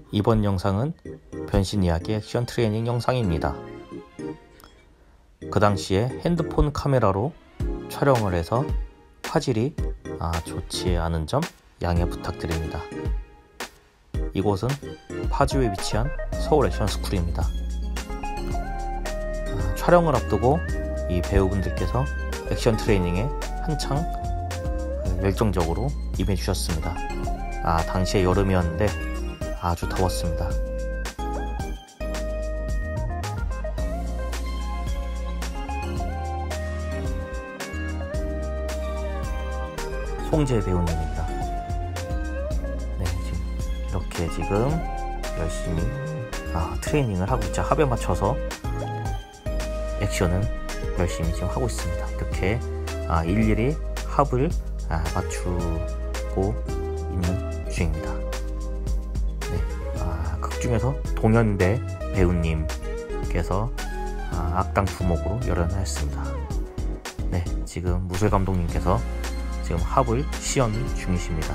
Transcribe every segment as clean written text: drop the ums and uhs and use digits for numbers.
이번 영상은 변신 이야기 액션 트레이닝 영상입니다. 그 당시에 핸드폰 카메라로 촬영을 해서 화질이 좋지 않은 점 양해 부탁드립니다. 이곳은 파주에 위치한 서울 액션 스쿨입니다. 촬영을 앞두고 이 배우분들께서 액션 트레이닝에 한창 열정적으로 임해주셨습니다. 당시에 여름이었는데 아주 더웠습니다. 송재 배우님입니다. 네, 이렇게 지금 열심히 트레이닝을 하고 있죠. 합에 맞춰서 액션을 열심히 지금 하고 있습니다. 이렇게 일일이 합을 맞추고 있는 중입니다. 네, 극 중에서 동현배 배우님께서 악당 두목으로 열연하였습니다. 네, 지금 무술 감독님께서 지금 합을 시연 중이십니다.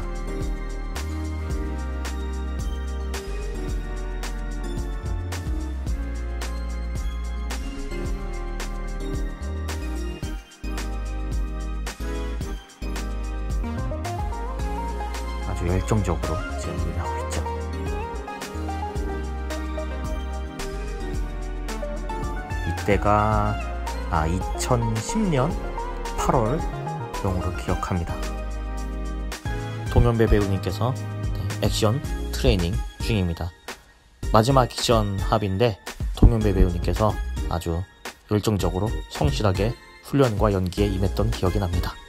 아주 열정적으로 지금 일하고 있죠. 이때가 2010년 8월 경으로 기억합니다. 동현배 배우님께서 액션 트레이닝 중입니다. 마지막 액션 합인데 동현배 배우님께서 아주 열정적으로 성실하게 훈련과 연기에 임했던 기억이 납니다.